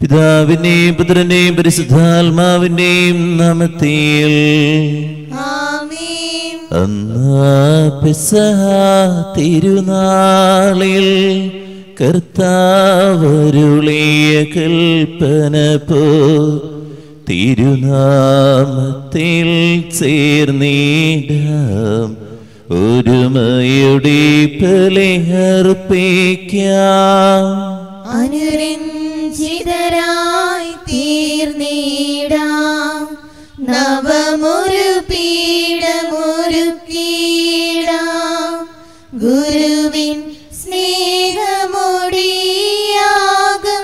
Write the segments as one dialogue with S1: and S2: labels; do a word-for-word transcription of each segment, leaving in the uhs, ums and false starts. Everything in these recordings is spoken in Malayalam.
S1: പിതാവിന്റെയും പുത്രന്റെയും പരിശുദ്ധാത്മാവിന്റെയും നാമത്തിൽ
S2: ആമേൻ.
S1: അന്നാ പെസഹ തിരുനാളിൽ കർത്താവരുളിയ കൽപ്പന പോ തിരുനാമത്തിൽ ചേർന്നിടാം ഒരുമയുടെ ബലിയർപ്പിക്കാം.
S2: അനുരഞ്ജിതരായി തീർന്നിടാം നവമൊരു പീഠമൊരുക്കിടാം ഗുരുവിൻ സ്നേഹമൊടിയാകും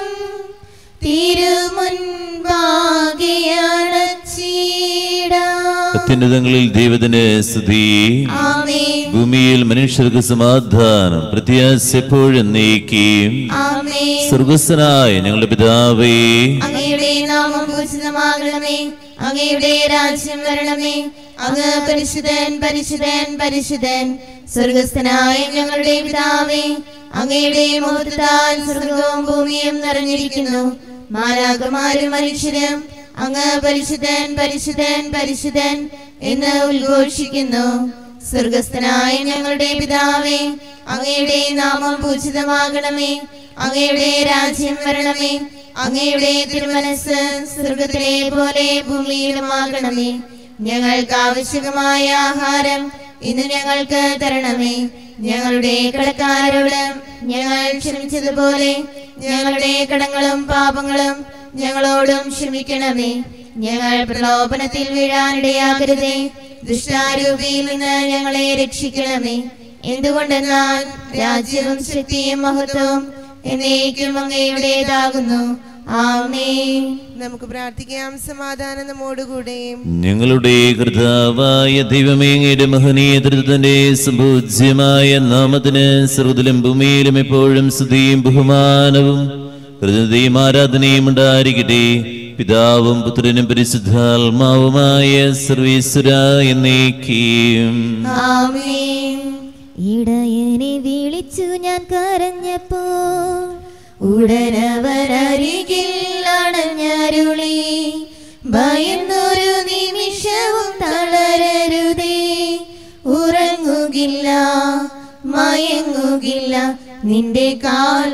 S2: തിരുമുൻപാകെ അണച്ചിടാം.
S1: അത്യുന്നതങ്ങളിൽ ദൈവത്തിന് സ്തുതി.
S2: ആമേൻ.
S1: ഭൂമിയിൽ മനുഷ്യർക്ക് സമാധാനം പ്രത്യാശപ്പോഴും നീക്കിയും.
S2: ആമേൻ.
S1: സ്വർഗസ്ഥനായ ഞങ്ങളുടെ പിതാവേ,
S2: അങ്ങയുടെ നാമം പൂജിതമാകണമേ, അങ്ങയുടെ രാജ്യം വരണമേ, അങ്ങ് പരിശുദ്ധൻ പരിശുദ്ധൻ പരിശുദ്ധൻ. സ്വർഗസ്ഥനായ ഞങ്ങളുടെ പിതാവേ, അങ്ങയുടെ മുഖത്താൽ സ്വർഗവും ഭൂമിയും നിറഞ്ഞിരിക്കുന്നു. മാലാഖമാരും മനുഷ്യരും അങ്ങ് പരിശുദ്ധൻ പരിശുദ്ധൻ പരിശുദ്ധൻ എന്ന് ഉദ്ഘോഷിക്കുന്നു. സ്വർഗസ്ഥനായ ഞങ്ങളുടെ പിതാവേ, അങ്ങയുടെ നാമം പൂജിതമാകണമേ, അങ്ങയുടെ രാജ്യം വരണമേ, അങ്ങയുടെ തിരുമനസ് സ്വർഗത്തിലെ പോലെ ഭൂമിയിലുമാകണമേ. ഞങ്ങൾക്ക് ആവശ്യമായ ആഹാരം ഇന്ന് ഞങ്ങൾക്ക് തരണമേ. ഞങ്ങളുടെ കടക്കാരോട് ഞങ്ങൾ ക്ഷമിച്ചതുപോലെ ഞങ്ങളുടെ കടങ്ങളും പാപങ്ങളും ഞങ്ങളോടും ക്ഷമിക്കണമേ. ഞങ്ങൾ പ്രലോഭനത്തിൽ വീഴാനിടയാകരുതേ, ദുഷ്ടാരൂപിയിൽ നിന്ന് ഞങ്ങളെ രക്ഷിക്കണമേ. എന്തുകൊണ്ടെന്നാൽ രാജ്യവും ശക്തിയും മഹത്വവും എന്നേക്കും അങ്ങയുടേതാകുന്നു. ആമേൻ.
S3: നമുക്ക് പ്രാർത്ഥിക്കാം. സമാധാനം നമ്മോടുകൂടെ.
S1: ഞങ്ങളുടെ കർത്താവായ ദൈവമേ, അങ്ങയുടെ മഹനീയ ദൃഢത്തിന്റെ സുപൂജ്യമായ നാമത്തിന് സർവ്വത്തിലും ഭൂമിയിലും എപ്പോഴും സ്തുതിയും ബഹുമാനവും കൃതയും ആരാധനയും ഉണ്ടായിരിക്കട്ടെ. പിതാവും പുത്രനും പരിശുദ്ധാത്മാവുമായ സർവീശ്വരാ എന്നേക്കും.
S2: ആമേൻ.
S4: ഇടയനെ വിളിച്ചു ഞാൻ കരഞ്ഞപ്പോൾ
S2: ഉടനവരരികിൽ അണഞ്ഞരുളി, ഭയന്നൊരു നിമിഷവും തളരരുതേ. ഉറങ്ങുകില്ല മയങ്ങുകില്ല, നിന്റെ കാൽ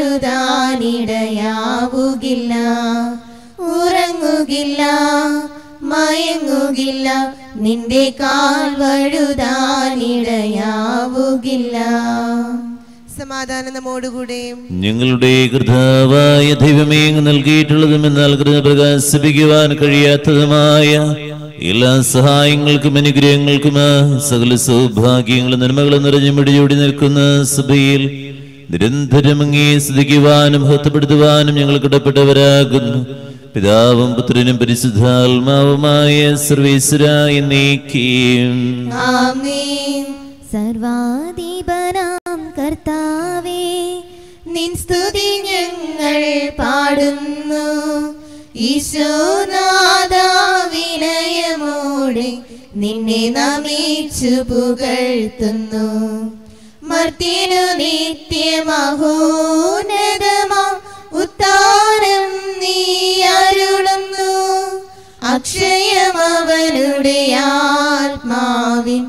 S2: വഴുതാനിടയാവുകില്ല. ഉറങ്ങുകില്ല മയങ്ങുകില്ല, നിന്റെ കാൽ വഴുതാനിടയാവുകില്ല.
S3: സമാധാനം നമ്മോടുകൂടെ.
S1: ഞങ്ങളുടെ കർത്താവായ ദൈവമേ, അങ്ങ് നൽകിയിട്ടുള്ളതും എന്നാൽ കൃത പ്രകാശിപ്പിക്കുവാൻ കഴിയാത്തതുമായ എല്ലാ സഹായങ്ങൾക്കും അനുഗ്രഹങ്ങൾക്കും സകല സൗഭാഗ്യങ്ങളും നന്മകളും നിറഞ്ഞു മിടിയോടി നിൽക്കുന്ന സഭയിൽ നിരന്തരം അങ്ങേ സ്തുതിക്കുവാനും മഹത്വപ്പെടുത്തുവാനും ഞങ്ങൾ കടപ്പെട്ടവരാകുന്നു. പിതാവും പുത്രനും പരിശുദ്ധാത്മാവുമായ സർവീശ്വരാ എന്നേക്കും.
S2: ആമേൻ.
S4: സർവാധിപനാം കർത്താവേ,
S2: നിൻ സ്തുതി ഞങ്ങൾ പാടുന്നു. ഈശോനാഥ വിനയമോടെ നിന്നെ നമിച്ചു പുകഴ്ത്തുന്നു. മർത്യനു നിത്യമഹോന്നതമാം ഉത്താനം നീ അരുളുന്നു. അക്ഷയമവനുടെ ആത്മാവിൻ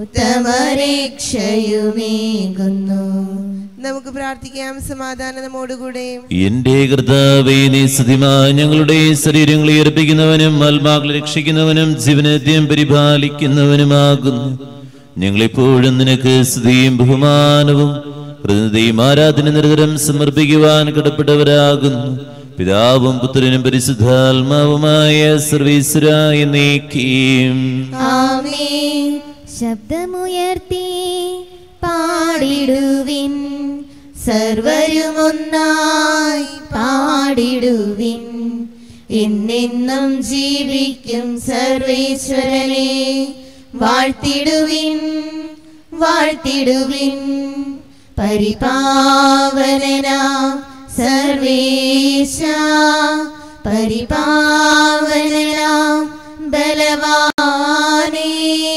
S2: ഉത്തമരക്ഷയുമേകുന്നു.
S3: നമുക്ക് പ്രാർത്ഥിക്കാം. സമാധാനം നമ്മോടുകൂടെ.
S1: എന്റെ കർത്താവേ, നീ സത്യമായി ഞങ്ങളുടെ ശരീരങ്ങളെ അർപ്പിക്കുന്നവനും ആത്മാക്കളെ രക്ഷിക്കുന്നവനും ജീവനത്യം പരിപാലിക്കുന്നവനുമാകുന്നു. ഞങ്ങളെപ്പോഴും നിനക്ക് സ്തുതിയും ബഹുമാനവും കൃതയും ആരാധന നിരന്തരം സമർപ്പിക്കുവാൻ കടപ്പെട്ടവരാകുന്നു. പിതാവും പുത്രനും പരിശുദ്ധാത്മാവുമായ സർവീശ്വരാ എന്നേക്കും.
S2: ആമേൻ.
S4: ശബ്ദമുയർത്തി
S2: പാടിടുവിൻ, സർവരുമൊന്നായി പാടിടുവിൻ. എന്നെന്നും ജീവിക്കും സർവേശ്വരനെ വാഴ്ത്തിടുവിൻ വാഴ്ത്തിടുവിൻ. പരിപാവനനാം സർവേശ, പരിപാവനനാം ബലവാനേ,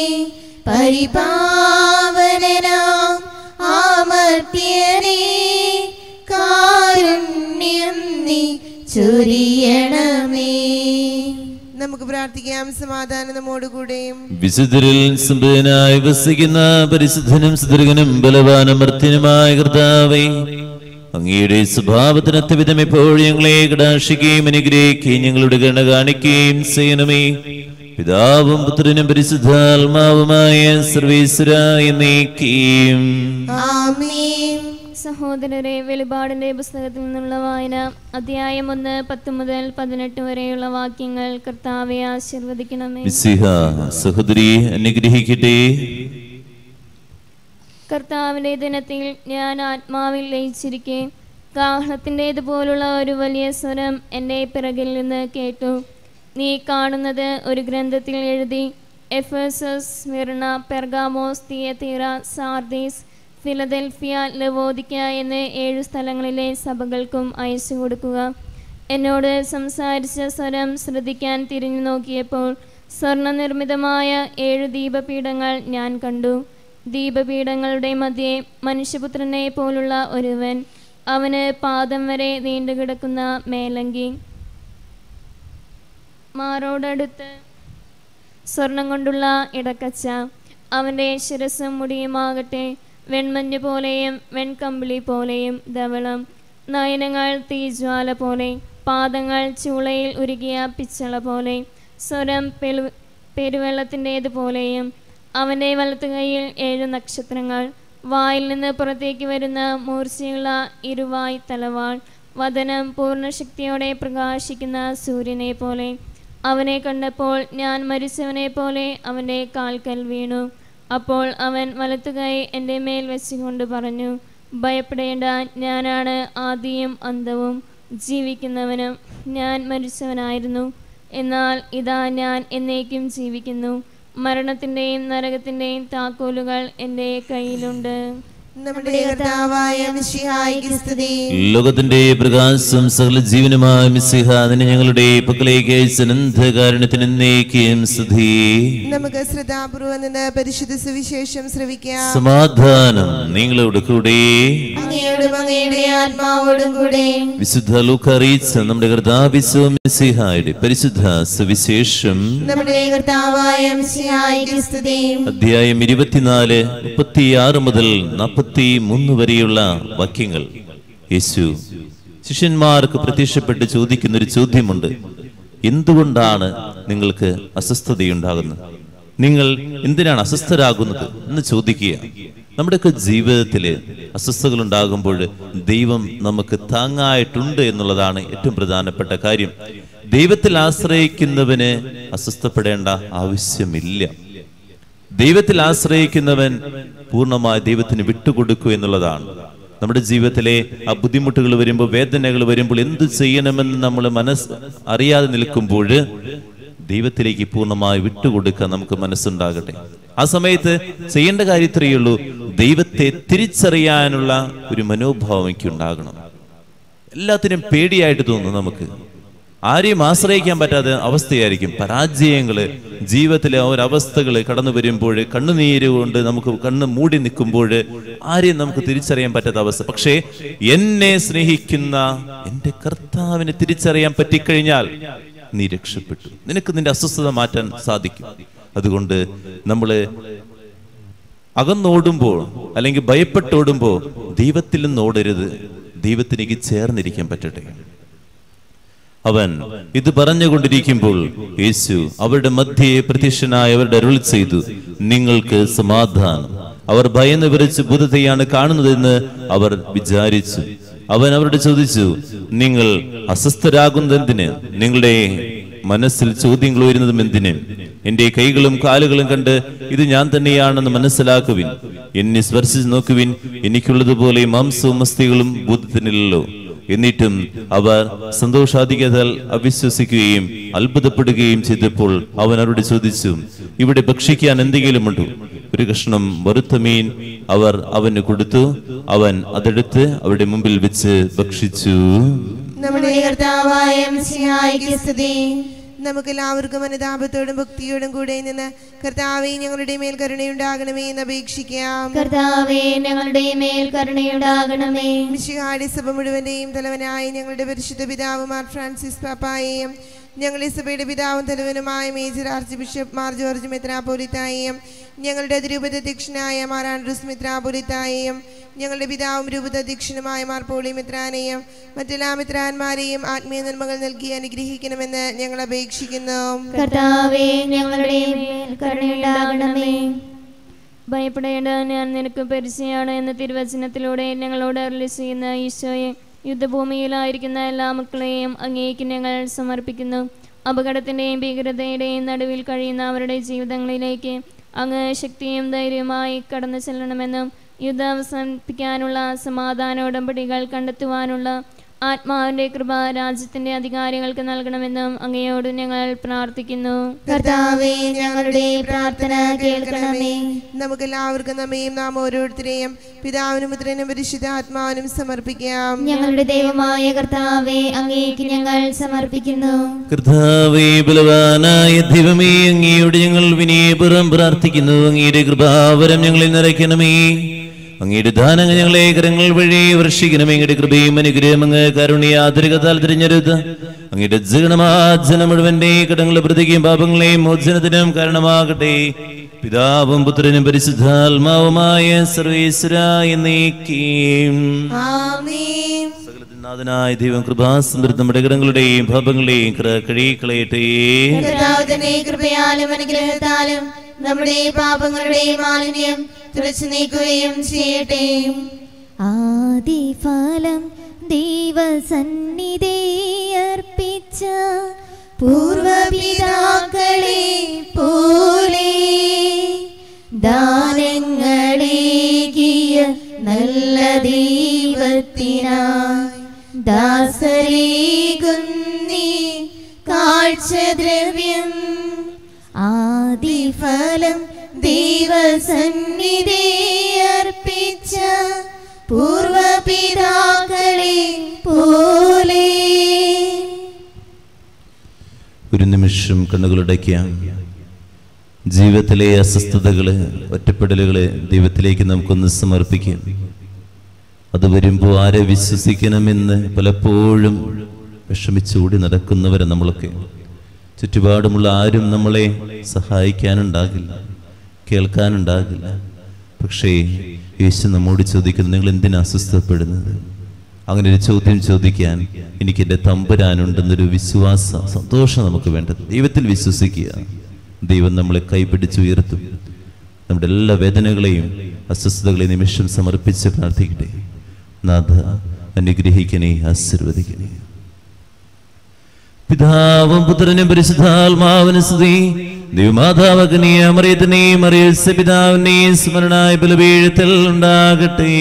S2: പരിപാവനനാം ആമർത്യനേ. കാരുണ്യം നീ ചൊരിയണമേ.
S3: നമുക്ക് പ്രാർത്ഥിക്കാം. സമാധാനം നമ്മോടുകൂടെ.
S1: വിശുദ്ധരിൽ സമ്പന്നനായി വസിക്കുന്ന പരിശുദ്ധനും സുദീർഘനും ബലവാനും മർത്യനുമായ കർത്താവേ, അങ്ങയുടെ സ്വഭാവത്തിനൊത്ത വിധം എപ്പോഴും ഞങ്ങളെ കടാക്ഷിക്കുകയും അനുഗ്രഹിക്കുകയും ഞങ്ങളുടെ കരുണ കാണിക്കുകയും ചെയ്യണമേ. പിതാവും പുത്രനും പരിശുദ്ധാത്മാവുമായ സർവേശ്വരായ എന്നേക്കും
S2: ആമേൻ.
S5: സഹോദരരെ, വെളിപാടിന്റെ പുസ്തകത്തിൽ നിന്നുള്ള വായന, അധ്യായം ഒന്ന് പത്ത് മുതൽ പതിനെട്ട് വരെയുള്ള വാക്യങ്ങൾ. കർത്താവെ ആശീർവദിക്കണമേ.
S1: മിശിഹ സഹോദരി അനുഗ്രഹിക്കട്ടെ.
S5: കർത്താവിന്റെ ദിനത്തിൽ ഞാൻ ആത്മാവിൽ ലയിച്ചിരിക്കെ കാഹളത്തിൻ്റെതുപോലുള്ള ഒരു വലിയ സ്വരം എൻ്റെ പിറകിൽ നിന്ന് കേട്ടു. നീ കാണുന്നത് ഒരു ഗ്രന്ഥത്തിൽ എഴുതി Ephesus, Smyrna, Pergamos, Thyatira, Sardis, Philadelphia, Laodicea എന്നീ ഏഴു സ്ഥലങ്ങളിലെ സഭകൾക്കും അയച്ചു കൊടുക്കുക. എന്നോട് സംസാരിച്ച സ്വരം ശ്രദ്ധിക്കാൻ തിരിഞ്ഞു നോക്കിയപ്പോൾ സ്വർണ്ണനിർമ്മിതമായ ഏഴു ദീപപീഠങ്ങൾ ഞാൻ കണ്ടു. ദീപപീഠങ്ങളുടെ മധ്യേ മനുഷ്യപുത്രനെ പോലുള്ള ഒരുവൻ. അവന് പാദം വരെ നീണ്ടുകിടക്കുന്ന മേലങ്കി, മാറോടടുത്ത് സ്വർണം കൊണ്ടുള്ള ഇടക്കച്ച. അവൻ്റെ ശിരസ്സും മുടിയുമാകട്ടെ വെൺമഞ്ഞ് പോലെയും വെൺകമ്പിളി പോലെയും ധവളം. നയനങ്ങൾ തീജ്വാല പോലെ, പാദങ്ങൾ ചൂളയിൽ ഉരുകിയ പിച്ചള പോലെ, സ്വരം പെരു പെരുവെള്ളത്തിൻ്റേതുപോലെയും. അവൻ്റെ വലത്തുകൈയിൽ ഏഴു നക്ഷത്രങ്ങൾ. വായിൽ നിന്ന് പുറത്തേക്ക് വരുന്ന മൂർച്ചയുള്ള ഇരുവായ് തലവാൾ. വദനം പൂർണ്ണശക്തിയോടെ പ്രകാശിക്കുന്ന സൂര്യനെ പോലെ. അവനെ കണ്ടപ്പോൾ ഞാൻ മരിച്ചവനെ പോലെ അവൻ്റെ കാൽക്കൽ വീണു. അപ്പോൾ അവൻ വലത്തുകൈ എൻ്റെ മേൽ വെച്ചുകൊണ്ട് പറഞ്ഞു, ഭയപ്പെടേണ്ട, ഞാനാണ് ആദിയും അന്തവും, ജീവിക്കുന്നവനും. ഞാൻ മരിച്ചവനായിരുന്നു, എന്നാൽ ഇതാ ഞാൻ എന്നേക്കും ജീവിക്കുന്നു. മരണത്തിൻ്റെയും നരകത്തിൻ്റെയും താക്കോലുകൾ എൻ്റെ കയ്യിലുണ്ട്.
S3: നമ്മുടെ കർത്താവായ മിശിഹായ്ക്ക് സ്തുതി.
S1: ലോകത്തിന്റെ പ്രകാശം സകല ജീവനുമായ മിശിഹ, അതിനെ ഞങ്ങളുടെ പക്കലേക്ക് അനന്തകാരുണ്യത്തിന് എന്നേക്കും സ്തുതി.
S3: നമുക്ക് ശ്രദ്ധാപൂർവം നിന്ന് പരിശുദ്ധ സുവിശേഷം ശ്രവിക്കാം.
S1: സമാധാനം നിങ്ങളോട് കൂടെ.
S2: അങ്ങയോടും അങ്ങയുടെ ആത്മാവോടും കൂടെ.
S1: വിശുദ്ധ ലൂക്കാ അറിയിച്ച നമ്മുടെ കർത്താവ് മിശിഹായുടെ പരിശുദ്ധ സുവിശേഷം.
S2: നമ്മുടെ കർത്താവായ മിശിഹായ്ക്ക് സ്തുതി.
S1: അധ്യായം ഇരുപത്തിനാല് മുപ്പത്തിയാറ് മുതൽ നാൽപ്പത്തി മൂന്ന് വരെയുള്ള വാക്യങ്ങൾ. യേശു ശിഷ്യന്മാർക്ക് പ്രത്യക്ഷപ്പെട്ട് ചോദിക്കുന്ന ഒരു ചോദ്യമുണ്ട്. എന്തുകൊണ്ടാണ് നിങ്ങൾക്ക് അസ്വസ്ഥതയുണ്ടാകുന്നത്? നിങ്ങൾ എന്തിനാണ് അസ്വസ്ഥരാകുന്നത് എന്ന് ചോദിക്കുക. നമ്മുടെയൊക്കെ ജീവിതത്തില് അസ്വസ്ഥതകൾ ഉണ്ടാകുമ്പോൾ ദൈവം നമുക്ക് താങ്ങായിട്ടുണ്ട് എന്നുള്ളതാണ് ഏറ്റവും പ്രധാനപ്പെട്ട കാര്യം. ദൈവത്തിൽ ആശ്രയിക്കുന്നവന് അസ്വസ്ഥപ്പെടേണ്ട ആവശ്യമില്ല. ദൈവത്തിൽ ആശ്രയിക്കുന്നവൻ പൂർണ്ണമായി ദൈവത്തിന് വിട്ടുകൊടുക്കുക എന്നുള്ളതാണ്. നമ്മുടെ ജീവിതത്തിലെ ആ ബുദ്ധിമുട്ടുകൾ വരുമ്പോൾ, വേദനകൾ വരുമ്പോൾ എന്ത് ചെയ്യണമെന്ന് നമ്മൾ മനസ്സ് അറിയാതെ നിൽക്കുമ്പോൾ ദൈവത്തിലേക്ക് പൂർണ്ണമായി വിട്ടുകൊടുക്കാൻ നമുക്ക് മനസ്സുണ്ടാകട്ടെ. ആ സമയത്ത് ചെയ്യേണ്ട കാര്യം ഇത്രയേ ഉള്ളൂ. ദൈവത്തെ തിരിച്ചറിയാനുള്ള ഒരു മനോഭാവം എനിക്ക് ഉണ്ടാകണം. എല്ലാത്തിനും പേടിയായിട്ട് തോന്നും. നമുക്ക് ആരെയും ആശ്രയിക്കാൻ പറ്റാത്ത അവസ്ഥയായിരിക്കും. പരാജയങ്ങള്, ജീവിതത്തിലെ ഒരവസ്ഥകള് കടന്നു വരുമ്പോൾ, കണ്ണുനീര് കൊണ്ട് നമുക്ക് കണ്ണ് മൂടി നിൽക്കുമ്പോൾ ആരെയും നമുക്ക് തിരിച്ചറിയാൻ പറ്റാത്ത അവസ്ഥ. പക്ഷേ എന്നെ സ്നേഹിക്കുന്ന എൻ്റെ കർത്താവിനെ തിരിച്ചറിയാൻ പറ്റിക്കഴിഞ്ഞാൽ നീ രക്ഷപ്പെട്ടു. നിനക്ക് നിന്റെ അസ്വസ്ഥത മാറ്റാൻ സാധിക്കും. അതുകൊണ്ട് നമ്മള് അകന്നോടുമ്പോൾ അല്ലെങ്കിൽ ഭയപ്പെട്ടോടുമ്പോൾ ദൈവത്തിൽ നിന്ന് ഓടരുത്. ദൈവത്തിലേക്ക് ചേർന്നിരിക്കാൻ പറ്റട്ടെ. അവൻ ഇത് പറഞ്ഞുകൊണ്ടിരിക്കുമ്പോൾ യേശു അവരുടെ മധ്യയെ പ്രത്യക്ഷനായി അവരുടെ അരുൾ ചെയ്തു, നിങ്ങൾക്ക് സമാധാനം. അവർ ഭയന്ന് വിറച്ച് ഭൂതത്തെയാണ് കാണുന്നതെന്ന് അവർ വിചാരിച്ചു. അവൻ അവരോട് ചോദിച്ചു, നിങ്ങൾ അസ്വസ്ഥരാകുന്നതെന്തിന്? നിങ്ങളുടെ മനസ്സിൽ ചോദ്യങ്ങൾ വരുന്നതും എന്തിന്? എന്റെ കൈകളും കാലുകളും കണ്ട് ഇത് ഞാൻ തന്നെയാണെന്ന് മനസ്സിലാക്കുവിൻ. എന്നെ സ്പർശിച്ച് നോക്കുവിൻ. എനിക്കുള്ളതുപോലെ മാംസവും അസ്ഥികളും ഭൂതത്തിനില്ലല്ലോ. എന്നിട്ടും അവർ സന്തോഷാധികതാൽ അവിശ്വസിക്കുകയും അത്ഭുതപ്പെടുകയും ചെയ്തപ്പോൾ അവൻ അവരോട് ചോദിച്ചു, ഇവിടെ ഭക്ഷിക്കാൻ എന്തെങ്കിലും ഉണ്ടോ? ഒരു കഷ്ണം വറുത്ത മീൻ അവർ അവന് കൊടുത്തു. അവൻ അതെടുത്ത് അവരുടെ മുമ്പിൽ വെച്ച് ഭക്ഷിച്ചു.
S2: നമ്മുടെ കർത്താവായ മിശിഹായ്ക്ക് സ്തുതി.
S3: നമുക്കെല്ലാവർക്കും അനുതാപത്തോടും ഭക്തിയോടും കൂടെ നിന്ന് കർത്താവേ ഞങ്ങളുടെ മേൽ കരുണയുണ്ടാകണമേ എന്ന് അപേക്ഷിക്കാം.
S5: കർത്താവേ ഞങ്ങളുടെ മേൽ കരുണയുണ്ടാകണമേ.
S3: മിശിഹായുടെ സഭ മുഴുവന്റെയും തലവനായ ഞങ്ങളുടെ പരിശുദ്ധ പിതാവ് മാർ ഫ്രാൻസിസ് പാപ്പായെയും ഞങ്ങളുടെ സഭയുടെ പിതാവും തലവനുമായ major archbishop Mar George മെത്രാപോലിത്തായെയും ഞങ്ങളുടെ അതിരൂപതധ്യക്ഷനായ മാർ ആൻഡ്രൂസ് മെത്രാപോലിത്തായെയും ഞങ്ങളുടെ പിതാവും രൂപതധ്യക്ഷനുമായ മാർ പോളി മെത്രാനെയും മറ്റെല്ലാ മെത്രാന്മാരെയും ആത്മീയ നന്മകൾ നൽകി അനുഗ്രഹിക്കണമെന്ന് ഞങ്ങൾ അപേക്ഷിക്കുന്നു.
S5: കർത്താവേ ഞങ്ങളുടെ മേൽ കരുണയുണ്ടാകണമേ. ഭയപ്പെടേണ്ട, ഞാൻ നിനക്ക് പരിചയമാണ് എന്ന തിരുവചനത്തിലൂടെ ഞങ്ങളോട് അരുളി ചെയ്യുന്ന ഈശോയെ, യുദ്ധഭൂമിയിലായിരിക്കുന്ന എല്ലാ മക്കളെയും അങ്ങേക്ക് ഞങ്ങൾ സമർപ്പിക്കുന്നു. അപകടത്തിൻ്റെയും ഭീകരതയുടെയും നടുവിൽ കഴിയുന്ന അവരുടെ ജീവിതങ്ങളിലേക്ക് അങ്ങ് ശക്തിയും ധൈര്യവുമായി കടന്നു ചെല്ലണമെന്നും യുദ്ധം അവസാനിപ്പിക്കാനുള്ള സമാധാന ഉടമ്പടികൾ കണ്ടെത്തുവാനുള്ള ആത്മാവിന്റെ കൃപ രാജ്യത്തിന്റെ അധികാരികൾക്ക് നൽകണമെന്നും അങ്ങയോട് ഞങ്ങൾ പ്രാർത്ഥിക്കുന്നു.
S2: കർത്താവേ ഞങ്ങളുടെ പ്രാർത്ഥന കേൾക്കണമേ.
S3: നമുക്കെല്ലാവർക്കും നമ്മയും നാം ഓരോരുത്തരെയും പിതാവിനും പുത്രനും പരിശുദ്ധാത്മാവിനും സമർപ്പിക്കാം.
S2: ഞങ്ങളുടെ ദൈവമായ കർത്താവേ അങ്ങേക്ക് ഞങ്ങൾ സമർപ്പിക്കുന്നു.
S1: കർത്താവേ ബലവാനായ ദൈവമേ, അങ്ങയോട് ഞങ്ങൾ വിനയപൂർവ്വം പ്രാർത്ഥിക്കുന്നു. അങ്ങയുടെ കൃപാവരം ഞങ്ങളിൽ നിറയ്ക്കണമേ. അങ്ങയുടെ ദാനങ്ങൾ ഞങ്ങളെ കരങ്ങൾ വഴി വർഷിക്കണമേ. അങ്ങയുടെ കൃപയും അനുഗ്രഹം അങ്ങ് കരുണയാതിരികത്താൽ തിരഞ്ഞെടുത്ത് അങ്ങയുടെ ജഗണമാജനം മുഴുവന്റെ കടങ്ങളുടെ പ്രതിക്കും പാപങ്ങളെയും മോചനത്തിനും കാരണമാകട്ടെ. പിതാവും പുത്രനും പരിശുദ്ധാത്മാവുമായ സർവേശ്വരായ എന്നേക്കും
S2: ആമേൻ.
S1: സകലത്തിനാഥനായ ദൈവം കൃപാസമൃദ്ധ നമ്മുടെ കടങ്ങളുടെയും പാപങ്ങളെയും കഴുകിക്കളയട്ടെ.
S2: കർത്താവ് തന്നെ കൃപയാലും അനുഗ്രഹത്താലും നമ്മുടെ പാപങ്ങളുടെ മാലിന്യം തുടച്ചു നീക്കുകയും ചെയ്യട്ടെ.
S4: ആദിഫലം ദൈവസന്നിധി അർപ്പിച്ച
S2: പൂർവപിതാക്കളെ പോലെ ദാനങ്ങളേകിയ നല്ല ദൈവത്തിനായി ദാസരേകുന്നീ കാഴ്ചദ്രവ്യം ആദിഫലം ദൈവസന്നിധി അർപ്പിച്ച പൂർവപിതാക്കളെ പോലെ.
S1: ഒരു നിമിഷം കണ്ണുകളടയ്ക്കാം. ജീവിതത്തിലെ അസ്വസ്ഥതകള്, ഒറ്റപ്പെടലുകള് ദൈവത്തിലേക്ക് നമുക്കൊന്ന് സമർപ്പിക്കാം. അത് വരുമ്പോൾ ആരെ വിശ്വസിക്കണമെന്ന് പലപ്പോഴും വിഷമിച്ചൂടി നടക്കുന്നവരെ നമ്മളൊക്കെ. ചുറ്റുപാടുമുള്ള ആരും നമ്മളെ സഹായിക്കാനുണ്ടാകില്ല, കേൾക്കാനുണ്ടാകില്ല. പക്ഷേ യേശു നമ്മോട് ചോദിക്കുന്നത്, നിങ്ങൾ എന്തിനാ അസ്വസ്ഥപ്പെടുന്നത്? അങ്ങനെ ഒരു ചോദ്യം ചോദിക്കാൻ എനിക്ക് എൻ്റെ തമ്പുരാനുണ്ടെന്നൊരു വിശ്വാസ സന്തോഷം നമുക്ക് വേണ്ടത്. ദൈവത്തിൽ വിശ്വസിക്കുക. ദൈവം നമ്മളെ കൈപിടിച്ചുയർത്തും. നമ്മുടെ എല്ലാ വേദനകളെയും അസ്വസ്ഥതകളെയും നിമിഷം സമർപ്പിച്ച് പ്രാർത്ഥിക്കട്ടെ. നാഥ അനുഗ്രഹിക്കണേ, ആശീർവദിക്കണേ. പിതാവും പുത്രനും പരിശുദ്ധാത്മാവിനും സ്തുതി. ദൈവമാതാവകനെയും മറിയത്തിനെയും മറിയത്തെ പിതാവിനെയും സ്മരണായ ബലിപീഠത്തിൽ ഉണ്ടാകട്ടെ.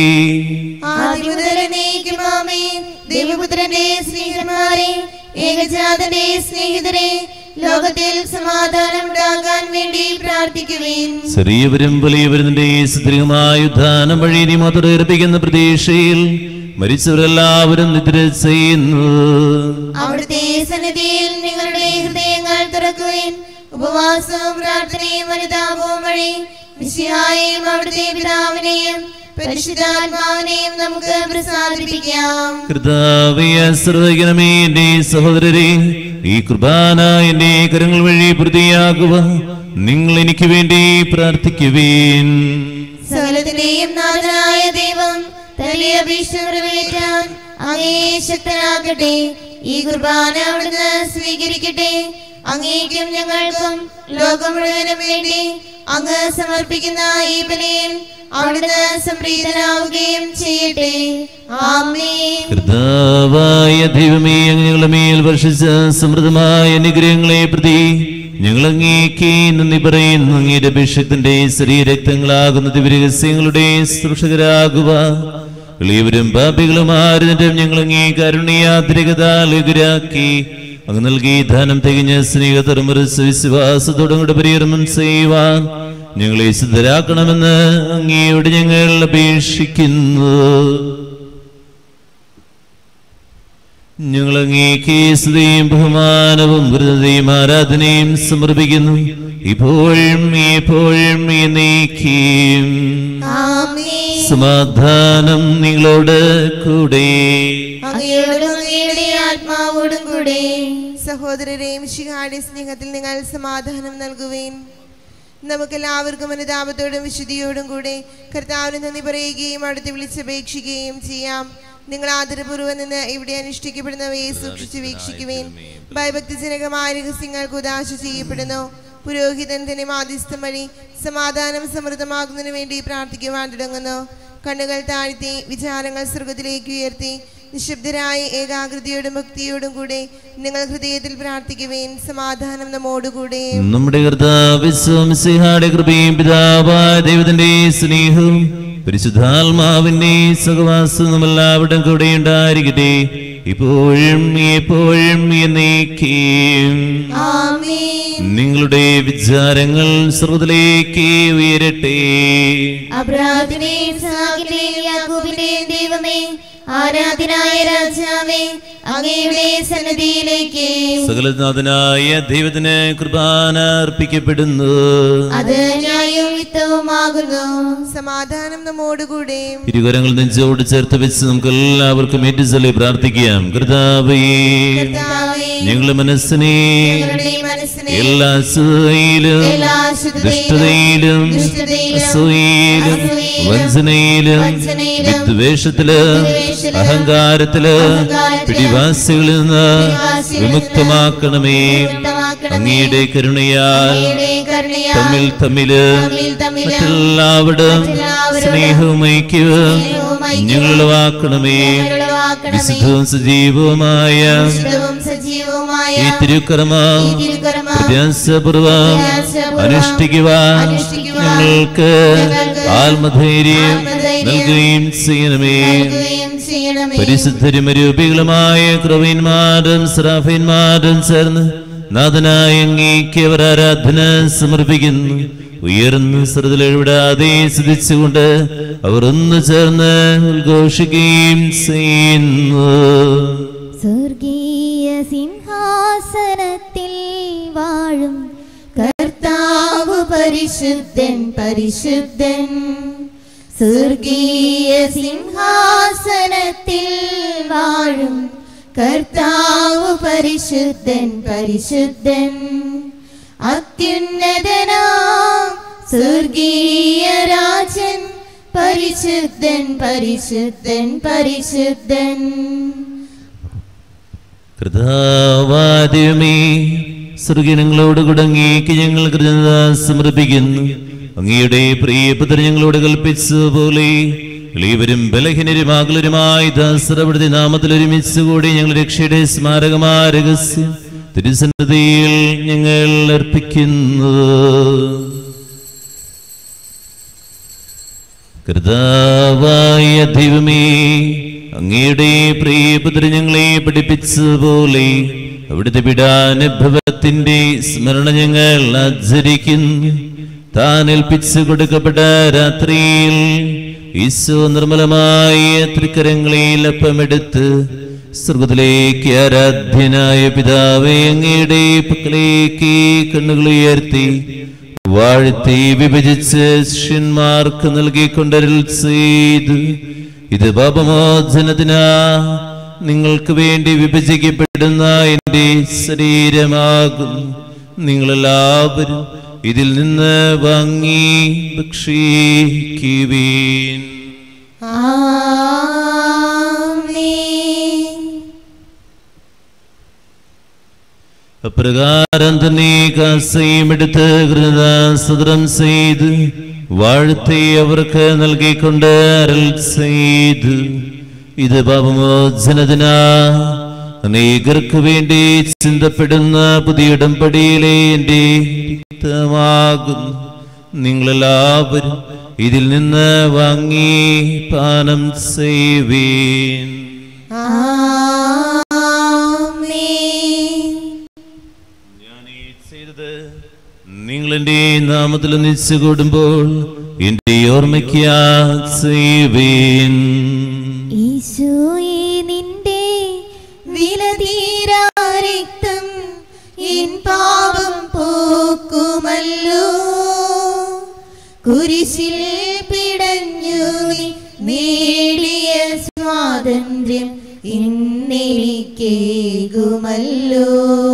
S2: ദൈവപുത്രന്റെ സ്നേഹിതന്മാരെ, ഏകജാതന്റെ സ്നേഹിതരെ, ലോകത്തിൽ സമാധാനം ഉണ്ടാകാൻ വേണ്ടി പ്രാർത്ഥിക്കുവേൻ.
S1: ചെറിയവരും വലിയവരും സുദീർഘമായ ഉദ്ധാനം വഴി നീ മധുരർപ്പിക്കുന്ന പ്രതീക്ഷയിൽ മരിച്ചവരെല്ലാവരും നിദ്ര ചെയ്യുന്നു.
S2: അവിടുത്തെ സന്നിധിയിൽ നിങ്ങളുടെ ഹൃദയങ്ങൾ തുറക്കുവേൻ. ഉപവാസവും പ്രാർത്ഥനയും അനുതാപവും വഴി മിശിഹായെയും അവിടുത്തെ പിതാവിനെയും പരിശുദ്ധാത്മാവിനെയും നമുക്ക് പ്രസാദിപ്പിക്കാം.
S1: കർത്താവേ ആശീർവദിക്കണമേ. എന്റെ സഹോദരരെ, ഈ കുർബാന എന്റെ കരങ്ങൾ വഴി പൂർത്തിയാകുക. നിങ്ങൾ എനിക്ക് വേണ്ടി പ്രാർത്ഥിക്കുവേൻ.
S2: സകലത്തിന്റെയും നാഥനായ ദൈവം തന്റെ അഭീഷ്ടം നിറവേറ്റാൻ അങ്ങേ ശക്തനാക്കട്ടെ. ഈ കുർബാന അവിടുന്ന് സ്വീകരിക്കട്ടെ. അങ്ങേക്കും ഞങ്ങൾക്കും ലോകം മുഴുവനും വേണ്ടി അങ്ങ് സമർപ്പിക്കുന്ന ഈ ബലിയിൽ അവിടുന്ന് സംപ്രീതനാവുകയും ചെയ്യട്ടെ. ആമേൻ.
S1: കർത്താവായ ദൈവമേ, അങ്ങ് ഞങ്ങളുടെ മേൽ വർഷിച്ച സമൃദ്ധമായ അനുഗ്രഹങ്ങളെ പ്രതി ഞങ്ങൾ അങ്ങേക്ക് നന്ദി പറയുന്നു. അങ്ങയുടെ അഭിഷേകത്തിന്റെ ശരീരരക്തങ്ങളാകുന്ന ദിവ്യരഹസ്യങ്ങളുടെ സൃഷ്ടികരാകുക. എളിയവരും പാപികളും ആരും ഞങ്ങൾ അങ്ങേ കരുണയാതിരികതാലുകരാക്കി അങ്ങ് നൽകി ധനം തികഞ്ഞ സ്നേഹതർമ്മരസ് വിശ്വാസത്തോടും കൂടെ പരികർമ്മം ചെയ്യുവാൻ ഞങ്ങളെ സിദ്ധരാക്കണമെന്ന് അങ്ങയോട് ഞങ്ങൾ അപേക്ഷിക്കുന്നു. ഞങ്ങൾ അങ്ങേക്ക് സ്തുതിയും ബഹുമാനവും കൃതയും ആരാധനയും സമർപ്പിക്കുന്നു, ഇപ്പോഴും എപ്പോഴും എന്നേക്കും. സമാധാനം നിങ്ങളോട് കൂടെ.
S3: ആത്മാവോടും കൂടെ. സഹോദരരെയും മിശിഹായുടെ സ്നേഹത്തിൽ നിങ്ങൾ സമാധാനം നൽകുവേൻ. നമുക്കെല്ലാവർക്കും അനുതാപത്തോടും വിശുദ്ധിയോടും കൂടെ കർത്താവിന് നന്ദി പറയുകയും അടുത്ത് വിളിച്ചപേക്ഷിക്കുകയും ചെയ്യാം. നിങ്ങൾ ആദരപൂർവ്വം നിന്ന് ഇവിടെ അനുഷ്ഠിക്കപ്പെടുന്നവയെ സൂക്ഷിച്ചു വീക്ഷിക്കുവേൻ. ഭയഭക്തിജനകമായ രഹസ്യങ്ങൾ ഉദാശ ചെയ്യപ്പെടുന്നു. പുരോഹിതൻ തന്നെ മാധ്യസ്ഥം വഴി സമാധാനം സമൃദ്ധമാകുന്നതിനു വേണ്ടി പ്രാർത്ഥിക്കുവാൻ തുടങ്ങുന്നു. കണ്ണുകൾ താഴ്ത്തി വിചാരങ്ങൾ സ്വർഗത്തിലേക്ക് ഉയർത്തി നിശബ്ദരായ ഏകാഗ്രതയോടും ഭക്തിയോടും കൂടെ നിങ്ങൾ ഹൃദയത്തിൽ പ്രാർത്ഥിക്കുവേൻ. സമാധാനം നമ്മോടുകൂടെ.
S1: നമ്മുടെ കർത്താവിന്റെ കൃപയും പിതാവായ ദൈവത്തിന്റെ സ്നേഹവും പരിശുദ്ധാത്മാവിന്റെ സഹവാസം നമ്മളെല്ലാവരുടെ കൂടെ ഉണ്ടായിരിക്കട്ടെ, ഇപ്പോഴും എപ്പോഴും എന്നേക്കും. നിങ്ങളുടെ വിചാരങ്ങൾ സ്വർഗ്ഗത്തിലേക്ക് ഉയരട്ടെ.
S2: ദൈവമേ, ആരാധനായ രാജാവേ, അങ്ങയുടെ സന്നിധിയിലേക്ക്
S1: സകലനാഥനായ ദൈവത്തിന് കുർബാന അർപ്പിക്കപ്പെടുന്നു.
S2: അത് ന്യായവും യുക്തവുമാകുന്നു.
S3: സമാധാനം നമ്മോടുകൂടെ.
S1: ഇരുകരങ്ങൾ നെഞ്ചോട് ചേർത്ത് വെച്ച് നമുക്ക് എല്ലാവർക്കും ഏറ്റുചൊല്ലി പ്രാർത്ഥിക്കാം. കർത്താവേ, ഞങ്ങളുടെ മനസ്സിനെ എല്ലാ അസൂയയിലും ദുഷ്ടതയിലും അസൂയയിലും വഞ്ചനയിലും വിദ്വേഷത്തിലും അഹങ്കാരത്തിലും പിടിവാസികളിൽ നിന്ന് വിമുക്തമാക്കണമേ. അങ്ങയുടെ കരുണയാൽ തമ്മിൽ തമ്മില് മറ്റെല്ലാവരും സ്നേഹവും ഐക്യവും ഞങ്ങളുളവാക്കണമേ. വിശുദ്ധവും സജീവവുമായ ഈ തിരുക്കർമ്മം പ്രത്യാശപൂർവം അനുഷ്ഠിക്കുവാൻ ഞങ്ങൾക്ക് ആത്മധൈര്യം നൽകുകയും ചെയ്യണമേ. പരിശുദ്ധരും രൂപികളുമായ ക്രവീന്മാരും സ്രാഫീന്മാരും ചേർന്ന് നാഥനായ അങ്ങേക്ക് അവർ ആരാധന സമർപ്പിക്കുന്നു. ഉയർന്ന് ശ്രദ്ധയിൽവിടാതെ സ്തുതിച്ചുകൊണ്ട് അവർ ഒന്ന് ചേർന്ന് ഉദ്ഘോഷിക്കുകയും ചെയ്യുന്നു.
S4: സ്വർഗീയ സിംഹാസനത്തിൽ വാഴും കർത്താവ് പരിശുദ്ധൻ പരിശുദ്ധൻ. സ്വർഗീയ സിംഹാസനത്തിൽ വാഴും കർത്താവ് പരിശുദ്ധൻ പരിശുദ്ധൻ. അത്യുന്നതനാം സ്വർഗീയ രാജൻ പരിശുദ്ധൻ പരിശുദ്ധൻ പരിശുദ്ധൻ.
S1: കർത്താവാദ്യമേ, സ്വർഗീയങ്ങളോട് കുടങ്ങിക്ക് ഞങ്ങൾ കൃതജ്ഞത സമർപ്പിക്കുന്നു. അങ്ങയുടെ പ്രിയപുത്രൻ ഞങ്ങളോട് കൽപ്പിച്ചതുപോലെ എളിയവരും ബലഹീനരും ആകുലരുമായി ദാസരപ്പെടുത്തി നാമത്തിൽ ഒരുമിച്ച് കൂടി ഞങ്ങൾ രക്ഷയുടെ സ്മാരകമായ രഹസ്യം തിരുസന്നിധിയിൽ ഞങ്ങൾ അർപ്പിക്കുന്നു. കർത്താവായ ദൈവമേ, അങ്ങയുടെ പ്രിയപുത്രൻ ഞങ്ങളെ പഠിപ്പിച്ചതുപോലെ അവിടുത്തെ പീഡാനുഭവത്തിന്റെ സ്മരണ ഞങ്ങൾ ആചരിക്കുന്നു. താൻ ഏൽപ്പിച്ചു കൊടുക്കപ്പെട്ട രാത്രിയിൽ ഈശോ നിർമ്മലമായ തൃക്കരങ്ങളിൽ അപ്പമെടുത്ത് സ്വർഗ്ഗത്തിലേക്ക് ആരാധ്യനായ പിതാവേ അങ്ങയുടെ പക്കലേക്ക് കണ്ണുകൾ ഉയർത്തി വാഴ്ത്തി വിഭജിച്ച് ശിഷ്യന്മാർക്ക് നൽകിക്കൊണ്ടരുൾ ചെയ്തു, ഇത് പാപമോചനത്തിനാ നിങ്ങൾക്ക് വേണ്ടി വിഭജിക്കപ്പെടുന്ന എന്റെ ശരീരമാകുന്നു. നിങ്ങളെല്ലാവരും ഇതിൽ നിന്ന് വാങ്ങി ഭക്ഷിക്കുവീൻ. അപ്രകാരം തന്നെ കാസയും എടുത്ത് കൃതാസദ്രം ചെയ്ത് വാഴ്ത്തി അവർക്ക് നൽകിക്കൊണ്ട് അരുൾ ചെയ്തു, ഇത് പാപമോചനത്തിനാ അനേകർക്ക് വേണ്ടി ചിന്തപ്പെടുന്ന പുതിയ ഉടമ്പടിയിലെ എന്റെ രക്തമാകുന്നു. നിങ്ങളെല്ലാവരും ഇതിൽ നിന്ന് വാങ്ങി പാനം ചെയ്യുവീൻ. ഞാനീ ചെയ്തത് നിങ്ങൾ എന്റെ നാമത്തിൽ ഒന്നിച്ചു കൂടുമ്പോൾ എന്റെ ഓർമ്മയ്ക്കാ ചെയ്യുവീൻ.
S4: ഈശോയെ നിന്റെ സ്നേഹമല്ലോ കുരിശിൽ പിടഞ്ഞു നീ നേടിയ സ്വാതന്ത്ര്യം ഇന്നെനിക്കേകുമല്ലോ.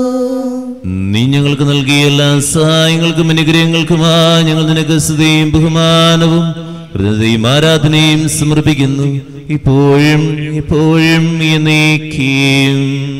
S1: നീ ഞങ്ങൾക്ക് നൽകിയ എല്ലാ സഹായങ്ങൾക്കും അനുഗ്രഹങ്ങൾക്കുമായി ഞങ്ങൾ നിനക്ക് സ്തുതിയും ബഹുമാനവും ഹൃദയവും ആരാധനയും സമർപ്പിക്കുന്നു, ഇപ്പോഴും എപ്പോഴും എന്നേക്കും.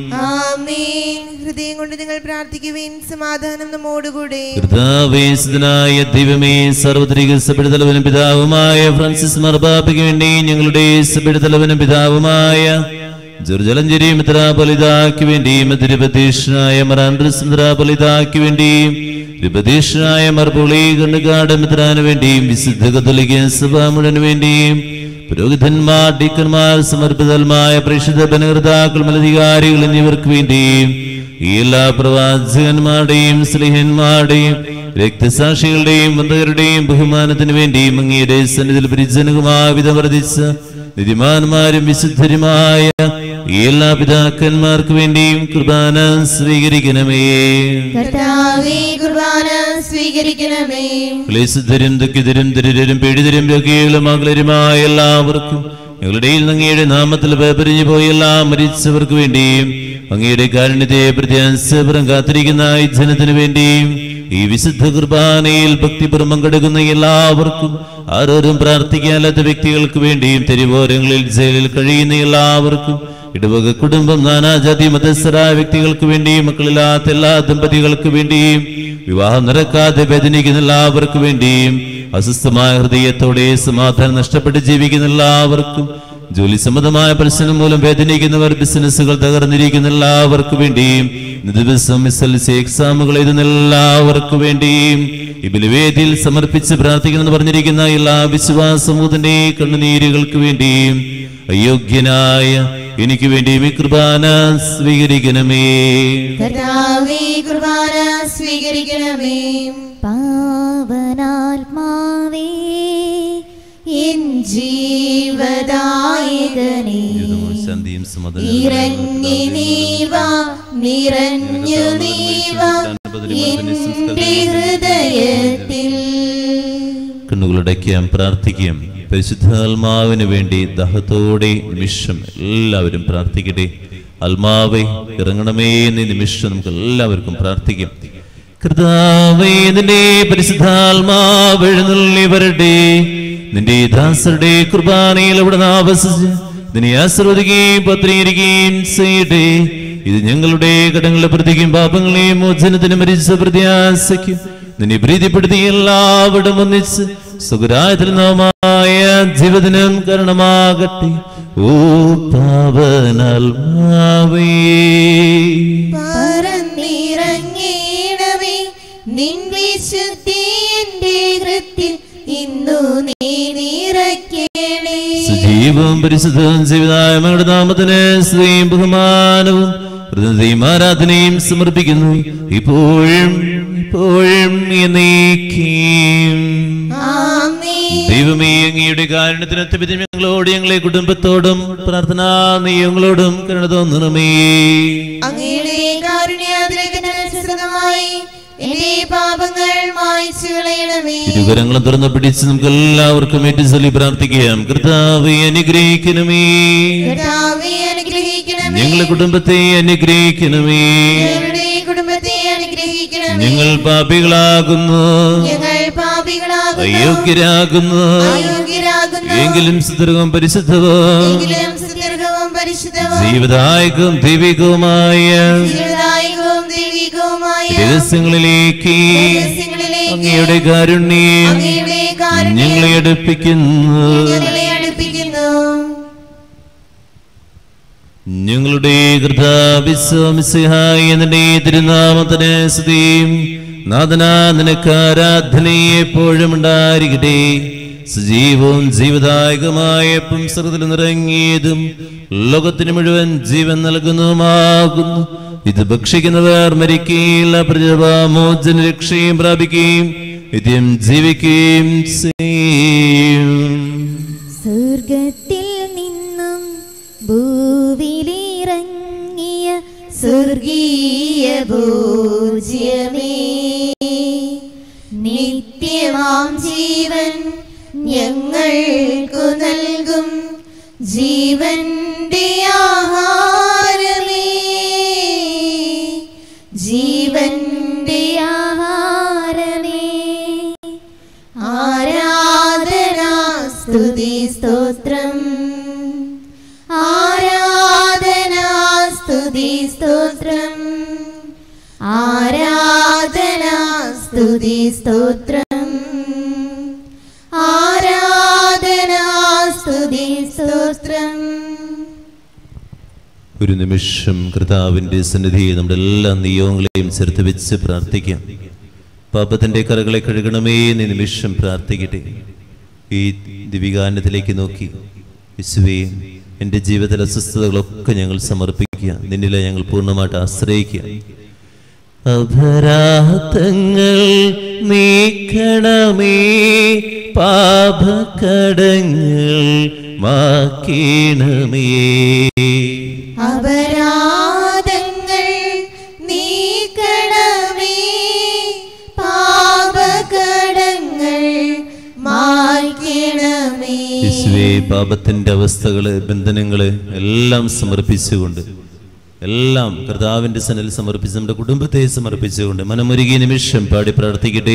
S3: ആമേൻ. ഹൃദയം കൊണ്ട് നിങ്ങൾ പ്രാർത്ഥിക്കുവിൻ, സമാധാനം നമ്മോടുകൂടെ.
S1: കർത്താവേശനായ ദൈവമേ, സാർവത്രിക സഭയുടെ തലവനും പിതാവുമായ ഫ്രാൻസിസ് മാർപ്പാപ്പയ്ക്ക് വേണ്ടി ഞങ്ങളുടെ സഭയുടെ തലവനും പിതാവുമായ ജോർജലഞ്ചേരി മെത്രാപ്പൊലീത്തായ്ക്ക് വേണ്ടിയും തിരുപതീഷനായ മറാൻഡ്രസ് മെത്രാപ്പൊലീത്തായ്ക്ക് വേണ്ടിയും തിരുപതീഷനായ മർപുളി കണ്ണുകാട് മെത്രാന് വേണ്ടിയും വിശുദ്ധ കത്തോലിക്ക സഭ മുഴുവന് വേണ്ടിയും പുരോഹിതന്മാർ, ഡീക്കന്മാർ, സമർപ്പിതമായ പ്രേക്ഷിത ഭരണകർത്താക്കൾ, മേലധികാരികൾ എന്നിവർക്ക് വേണ്ടിയും ഈ എല്ലാ പ്രവാചകന്മാരുടെയും സ്ലേഹന്മാരുടെയും രക്തസാക്ഷികളുടെയും വന്ധകരുടെയും ബഹുമാനത്തിന് വേണ്ടിയും അങ്ങയുടെ സന്നിധിയിൽ പരിജനകുമായ വിധം വർദ്ധിച്ച നിധിമാന്മാരും വിശുദ്ധരുമായ ഈ എല്ലാ പിതാക്കന്മാർക്ക് വേണ്ടിയും കുർബാന സ്വീകരിക്കണമേ.
S4: കർത്താവേ, കുർബാന സ്വീകരിക്കണമേ.
S1: ക്ലേശിതരും ദുഃഖിതരും ദരിദ്രരും പീഡിതരും രോഗികളും അകലരുമായ എല്ലാവർക്കും ഞങ്ങളുടെ അങ്ങയുടെ നാമത്തിൽ പേപ്പരിഞ്ഞു പോയ എല്ലാ മരിച്ചവർക്ക് വേണ്ടിയും അങ്ങയുടെ കാരുണ്യത്തെ പ്രത്യാശപുരം കാത്തിരിക്കുന്ന ഈ ജനത്തിനു വേണ്ടിയും ഈ വിശുദ്ധ കുർബാനയിൽ ഭക്തിപുരം പങ്കെടുക്കുന്ന എല്ലാവർക്കും, ആരോരും പ്രാർത്ഥിക്കാത്ത വ്യക്തികൾക്ക് വേണ്ടിയും തെരുവോരങ്ങളിൽ ജയിലിൽ കഴിയുന്ന എല്ലാവർക്കും, ഇടവക കുടുംബം, നാനാജാതി മതസ്ഥരായ വ്യക്തികൾക്ക് വേണ്ടിയും, മക്കളില്ലാത്ത എല്ലാ ദമ്പതികൾക്ക് വേണ്ടിയും, വിവാഹം നടക്കാതെ വേദനിക്കുന്ന എല്ലാവർക്കു വേണ്ടിയും, അസ്വസ്ഥമായ ഹൃദയത്തോടെ സമാധാനം നഷ്ടപ്പെട്ട് ജീവിക്കുന്ന എല്ലാവർക്കും, ജോലി സംബന്ധമായ പ്രശ്നം മൂലം വേദനിക്കുന്നവർ, ബിസിനസ്സുകൾ തകർന്നിരിക്കുന്ന എല്ലാവർക്കു വേണ്ടിയും, ദിവസം എസ് എൽ സി എക്സാമുകൾ എഴുതുന്ന എല്ലാവർക്കു വേണ്ടിയും, ഈ ബലിവേദിയിൽ സമർപ്പിച്ച് പ്രാർത്ഥിക്കണമെന്ന് പറഞ്ഞിരിക്കുന്ന എല്ലാ വിശ്വാസമൂഹത്തിന്റെ കണ്ണുനീരുകൾക്ക് വേണ്ടിയും, അയോഗ്യനായ എനിക്ക് വേണ്ടിയും ഈ കുർബാന സ്വീകരിക്കണമേ.
S4: കർത്താവേ, കുർബാന സ്വീകരിക്കണമേ. പാവനാത്മാവേ, എൻ ജീവദായകനേ, ഇറങ്ങി നീവാ, നിറഞ്ഞു നീവാ എന്റെ ഹൃദയത്തിൽ.
S1: കണ്ണുകളടയ്ക്കാം, പ്രാർത്ഥിക്കാം. പരിശുദ്ധാത്മാവിന് വേണ്ടി ദാഹത്തോടെ നിമിഷം എല്ലാവരും പ്രാർത്ഥിക്കട്ടെ. ആത്മാവേ ഇറങ്ങണമേ എന്ന നിമിഷം നമുക്ക് എല്ലാവർക്കും പ്രാർത്ഥിക്കാം. കർത്താവേ, നിന്റെ പരിശുദ്ധാത്മാവ് എഴുന്നള്ളി വരട്ടെ. നിന്റെ ദാസരുടെ കുർബാനയിൽ അവിടെ ആവസിച്ച് നിന്നെ ആശീർവദിക്കുകയും പത്രീകരിക്കുകയും ചെയ്യട്ടെ. ഇത് ഞങ്ങളുടെ കടങ്ങളുടെ പ്രതിക്കും പാപങ്ങളെയും മോചനത്തിന് മരിച്ച പ്രത്യാശയ്ക്കും നിന്നെ പ്രീതിപ്പെടുത്തി എല്ലാവരും ഒന്നിച്ച് സുഖരായമായ ജീവിതനും കാരണമാകട്ടെ. ഓ പാവനാത്മാവേ,
S4: പറന്നിറങ്ങിയിടമേ, നിൻ വിശുദ്ധി എന്റെ ഹൃത്തിൽ ഇന്നു നീ നിറയ്ക്കണേ.
S1: സജീവവും പരിശുദ്ധവും ജീവിതായ മകളുടെ നാമത്തിന് സ്തുതിയും ബഹുമാനവും ഹൃദയവും ആരാധനയും സമർപ്പിക്കുന്നു, ഇപ്പോഴും ഇപ്പോഴും എന്നേക്കും. ദൈവമേ, അങ്ങയുടെ കാരുണ്യത്തിന് അത്യധികം ഞങ്ങളോട് ഞങ്ങളെ കുടുംബത്തോടും പ്രാർത്ഥനാ നിയമങ്ങളോടും കരുണ തോന്നണമേ.
S4: അങ്ങയുടെ കാരുണ്യാതിരേകമായി എന്റെ പാപങ്ങൾ മായ്ച്ചു കളയണമേ.
S1: ഇരുകരങ്ങളും തുറന്നു പിടിച്ച് നമുക്ക് എല്ലാവർക്കും ഏറ്റുചൊല്ലി പ്രാർത്ഥിക്കാം. കർത്താവേ അനുഗ്രഹിക്കണമേ,
S4: കർത്താവേ അനുഗ്രഹിക്കണമേ,
S1: ഞങ്ങളുടെ കുടുംബത്തെ അനുഗ്രഹിക്കണമേ.
S4: ഞങ്ങളുടെ കുടുംബത്തെ അനുഗ്രഹിക്കണമേ.
S1: ഞങ്ങൾ പാപികളാകുന്നു,
S4: ഞങ്ങൾ പാപികളാകുന്നു,
S1: അയോഗ്യരാകുന്നു,
S4: അയോഗ്യരാകുന്നു.
S1: എങ്കിലും സുദീർഘവും പരിശുദ്ധവും
S4: എങ്കിലും സുദീർഘവും പരിശുദ്ധവും
S1: ജീവിതായകവും ദൈവികവുമായ
S4: ജീവദായകവും ദൈവികവുമായ
S1: രഹസ്യങ്ങളിലേക്ക്
S4: രഹസ്യങ്ങളിലേക്ക്
S1: അങ്ങയുടെ കാരുണ്യം
S4: അങ്ങയുടെ കാരുണ്യം
S1: ഞങ്ങളെ അടുപ്പിക്കുന്നു.
S4: ഞങ്ങളെ അടുപ്പിക്കുന്നു.
S1: ഞങ്ങളുടെ കർത്താവിശ്വമിശിഹായ നിന്റെ തിരുനാമത്തിന് സ്തുതിയും നാഥനാ നിനക്ക് ആരാധനയെ എപ്പോഴും ഉണ്ടായിരിക്കട്ടെ. സജീവവും ജീവദായകമായ പുംസകത്തിൽ നിറങ്ങിയതും ലോകത്തിന് മുഴുവൻ ജീവൻ നൽകുന്നതുമാകുന്നു. ഇത് ഭക്ഷിക്കുന്നവർ മരിക്കുകയില്ല, പ്രജാമോചന രക്ഷയും പ്രാപിക്കുകയും നിത്യം ജീവിക്കുകയും ചെയ്യും.
S4: സ്വർഗത്തിൽ നിന്നും ഭൂവിലിറങ്ങിയ സ്വർഗീയ ഭോജ്യമേ, ആരാധന സ്തുതി സ്തോത്രം ആരാധന സ്തുതി സ്തോത്രം.
S1: ഒരു നിമിഷം കർത്താവിന്റെ സന്നിധിയിൽ നമ്മുടെ എല്ലാ നിയോഗങ്ങളെയും ചേർത്ത് വെച്ച് പ്രാർത്ഥിക്കാം. പാപത്തിന്റെ കറകളെ കഴുകണമേ എന്ന് നിമിഷം പ്രാർത്ഥിക്കട്ടെ. ഈ ദിവികാനത്തിലേക്ക് നോക്കി യേശുവേ, എൻ്റെ ജീവിതത്തിലെ അസ്വസ്ഥതകളൊക്കെ ഞങ്ങൾ സമർപ്പിക്കുക. നിന്നിലെ ഞങ്ങൾ പൂർണ്ണമായിട്ട് ആശ്രയിക്കുക. അപരാധങ്ങൾ നീക്കണമേ, പാപകടങ്ങൾ മാക്കണമേ.
S4: അപരാധങ്ങൾ നീക്കണമേ, പാപകടങ്ങൾ മായ്ക്കണമേ.
S1: യേശുവേ, പാപത്തിന്റെ അവസ്ഥകള്, ബന്ധനങ്ങള് എല്ലാം സമർപ്പിച്ചുകൊണ്ട്, എല്ലാം കർത്താവിന്റെ സന്നിധിയിൽ സമർപ്പിച്ച് നമ്മുടെ കുടുംബത്തെ സമർപ്പിച്ചുകൊണ്ട് മനമൊരുകിയ നിമിഷം പാടി പ്രാർത്ഥിക്കട്ടെ.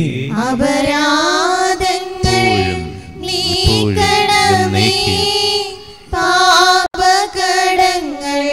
S4: അപരാധങ്ങൾ നീക്കണമേ, പാപകടങ്ങൾ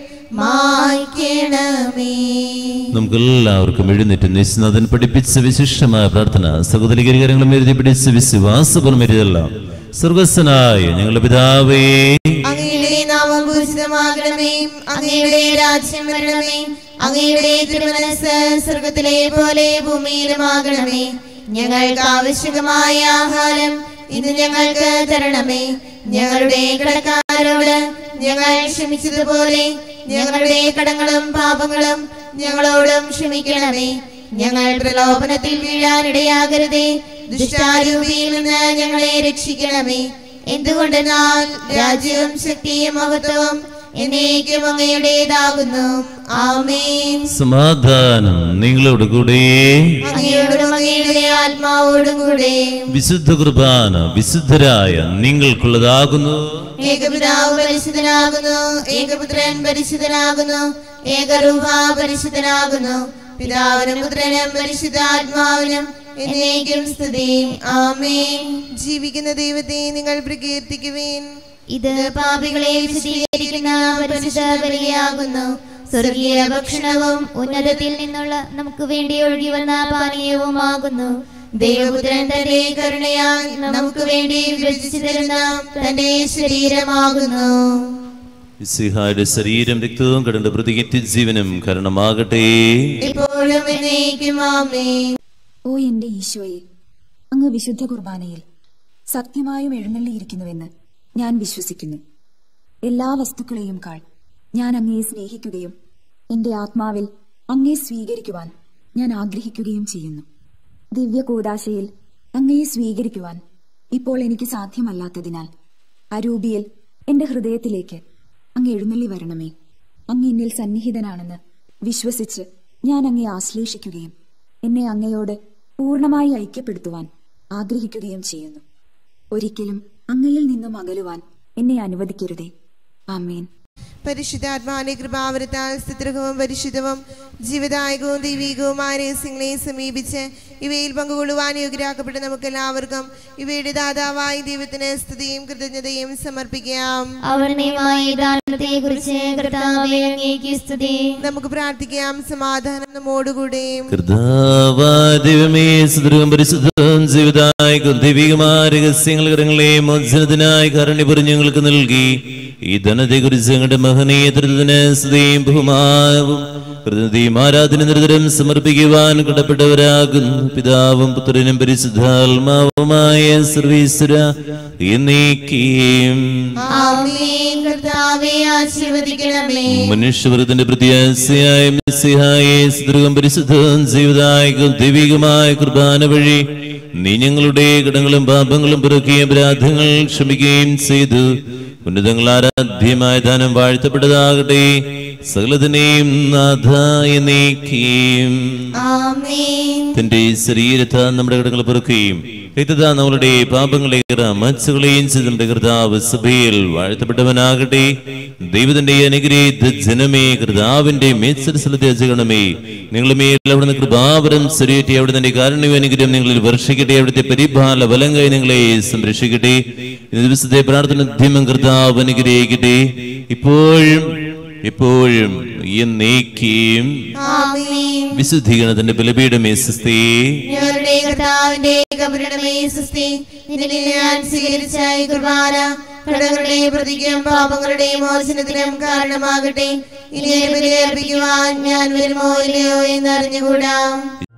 S4: മായ്ക്കണമേ.
S1: നമുക്കെല്ലാവർക്കും എഴുന്നേറ്റ് യേശുനാഥൻ പഠിപ്പിച്ച വിശിഷ്ടമായ പ്രാർത്ഥന സഹോദരികരങ്ങളും എഴുതി പിടിച്ച് വിശ്വാസപൂർവ്വം എഴുതല്ലാം. സ്വർഗസ്ഥനായ ഞങ്ങളുടെ പിതാവേ,
S3: അങ്ങയുടെ നാമം പൂജിതമാകണമേ, അങ്ങയുടെ രാജ്യം വരണമേ, അങ്ങയുടെ തിരുമനസ്സ് സ്വർഗത്തിലെ പോലെ ഭൂമിയിലുമാകണമേ. ഞങ്ങൾക്ക് ആവശ്യമായ ആഹാരം ഇന്ന് ഞങ്ങൾക്ക് തരണമേ. ഞങ്ങളുടെ കടക്കാരോട് ഞങ്ങൾ ക്ഷമിച്ചതുപോലെ ഞങ്ങളുടെ കടങ്ങളും പാപങ്ങളും ഞങ്ങളോടും ക്ഷമിക്കണമേ. ഞങ്ങൾ പ്രലോഭനത്തിൽ വീഴാനിടയാകരുതേ, ദുഷ്ടാരൂപിയിൽ നിന്ന് ഞങ്ങളെ രക്ഷിക്കണമേ. എന്തുകൊണ്ടെന്നാൽ രാജ്യവും ശക്തിയും മഹത്വവും എന്നേക്കും അങ്ങയുടേതാകുന്നു. ആമേൻ.
S1: സമാധാനം നിങ്ങളോട് കൂടെ,
S3: അങ്ങയോടും അങ്ങയുടെ ആത്മാവോടും കൂടെ.
S1: വിശുദ്ധ കുർബാന വിശുദ്ധരായ നിങ്ങൾക്കുള്ളതാകുന്നു.
S3: ഏകപിതാവ് പരിശുദ്ധനാകുന്നു, ഏകപുത്രൻ പരിശുദ്ധനാകുന്നു, ഏകരൂഹ പരിശുദ്ധനാകുന്നു. പിതാവിനും പുത്രനും പരിശുദ്ധാത്മാവിനും എന്നേക്കും സ്തുതി. ആമേൻ. ജീവിക്കുന്ന ദൈവത്തെ നിങ്ങൾ പ്രകീർത്തിക്കുവേൻ.
S4: ഇത് പാപികളെ വിശദീകരിക്കുന്ന പരിശുദ്ധ ബലിയാകുന്നു. സ്വർഗീയ ഭക്ഷണവും ഉന്നതത്തിൽ നിന്നുള്ള നമുക്ക് വേണ്ടി ഒഴുകി വന്ന പാനീയവുമാകുന്നു. ദൈവപുത്രൻ തന്റെ കരുണയാൽ നമുക്ക് വേണ്ടി വിഭജിച്ചു തരുന്ന തന്റെ ശരീരമാകുന്നു.
S1: മിശിഹായുടെ ശരീരം രക്തവും കടന്റെ പ്രതികറ്റി ജീവനും കാരണമാകട്ടെ.
S3: ഇപ്പോഴും എന്നേക്കും ആമേൻ.
S6: ഓ എന്റെ ഈശോയെ, അങ്ങ് വിശുദ്ധ കുർബാനയിൽ സത്യമായും എഴുന്നള്ളിയിരിക്കുന്നുവെന്ന് ഞാൻ വിശ്വസിക്കുന്നു. എല്ലാ വസ്തുക്കളെയും കാൾ ഞാൻ അങ്ങയെ സ്നേഹിക്കുകയും എന്റെ ആത്മാവിൽ അങ്ങയെ സ്വീകരിക്കുവാൻ ഞാൻ ആഗ്രഹിക്കുകയും ചെയ്യുന്നു. ദിവ്യ കൂദാശയിൽ അങ്ങയെ സ്വീകരിക്കുവാൻ ഇപ്പോൾ എനിക്ക് സാധ്യമല്ലാത്തതിനാൽ അരൂപിയിൽ എന്റെ ഹൃദയത്തിലേക്ക് അങ്ങ് എഴുന്നള്ളി വരണമേ. അങ്ങ് എന്നിൽ സന്നിഹിതനാണെന്ന് വിശ്വസിച്ച് ഞാൻ അങ്ങയെ ആശ്ലേഷിക്കുകയും എന്നെ അങ്ങയോട് പൂർണ്ണമായി ഐക്യപ്പെടുത്തുവാൻ ആഗ്രഹിക്കുകയും ചെയ്യുന്നു. ഒരിക്കലും അങ്ങയിൽ നിന്നും അകലുവാൻ എന്നെ അനുവദിക്കരുതേ. ആമേൻ.
S3: പരിശുദ്ധാത്മാവിന്റെ കൃപാവരത്താൽ സ്തുത്യർഹവും പരിശുദ്ധവും ജീവദായകവും ദൈവികവുമായ രഹസ്യങ്ങളെ സമീപിച്ച് ഇവയിൽ പങ്കുകൊള്ളുവാൻ യോഗ്യരാക്കപ്പെട്ട നമുക്ക് എല്ലാവർക്കും ഇവയുടെ ദാതാവായ ദൈവത്തിന് സ്തുതിയും കൃതജ്ഞതയും സമർപ്പിക്കാം. നമുക്ക് പ്രാർത്ഥിക്കാം. സമാധാനം നമ്മോടുകൂടെ.
S1: ദൈവികമായ രഹസ്യങ്ങൾ കരങ്ങളെയും മോചനത്തിനായി കാരുണ്യ ഞങ്ങൾക്ക് നൽകി ഈ ധനത്തെ കുറിച്ച് ഞങ്ങളുടെ മഹനീയത്തിന് സ്തുതിയും ബഹുമാനവും കൃതജ്ഞതയും ആരാധന നിരന്തരം സമർപ്പിക്കുവാൻ കടപ്പെട്ടവരാകുന്നു. പിതാവും പുത്രനും പരിശുദ്ധാത്മാവുമായ സർവീശ്വര എന്നേക്കും മനുഷ്യവർഗത്തിന്റെ പ്രത്യാശയായ മിശിഹായെ സ്തുതിയും പരിശുദ്ധവും ജീവദായകവും ദൈവികമായ കുർബാന വഴി നീ ഞങ്ങളുടെ കടങ്ങളും പാപങ്ങളും പൊറുക്കുകയും അപരാധങ്ങൾ ക്ഷമിക്കുകയും ചെയ്തു. ഉന്നതങ്ങൾ ആരാധ്യമായ ദാനം വാഴ്ത്തപ്പെട്ടതാകട്ടെ. സകലതിനെയും നാഥായ നീക്കിയും തന്റെ ശരീരത്താ നമ്മുടെ കടങ്ങൾ പൊറുക്കുകയും രക്തത്താ നമ്മളുടെ പാപങ്ങളെ മച്ചുകളെയും ചെയ്ത് നമ്മുടെ കർത്താവ് സഭയിൽ വാഴ്ത്തപ്പെട്ടവനാകട്ടെ. ദൈവത്തിന്റെ അനുഗ്രഹിത ജനമേ, കർത്താവിന്റെ മേത്സരസ്ഥലത്തെ അജഗണമേ, നിങ്ങളുടെ മേൽ അവിടുന്ന് കൃപാവരം സ്വരൂറ്റി അവിടുന്ന് തന്റെ കാരുണ്യവും അനുഗ്രഹം നിങ്ങളിൽ വർഷിക്കട്ടെ. അവിടുത്തെ പരിപാല ബലങ്കായി നിങ്ങളെ സംരക്ഷിക്കട്ടെ. ഇന്ന് ദിവസത്തെ പ്രാർത്ഥന ധ്യമം കർത്താവ് അനുഗ്രഹിക്കട്ടെ. ഇപ്പോഴും ഇപ്പോഴും എന്നേക്കും
S3: ആമേൻ.
S1: വിശുദ്ധീകരണത്തിന്റെ ബലിപീഠമേ സ്വസ്തി.
S3: ഞങ്ങളുടെ കർത്താവിന്റെ കബറിടമേ സ്വസ്തി. നിന്നിൽ ഞാൻ സ്വീകരിച്ച ഈ കുർബാന കടങ്ങളുടെയും പ്രതിക്കും പാപങ്ങളുടെയും മോചനത്തിനും കാരണമാകട്ടെ. ഇനി ബലിയർപ്പിക്കുവാൻ ഞാൻ വരുമോ ഇല്ലയോ എന്ന് അറിഞ്ഞുകൂടാ.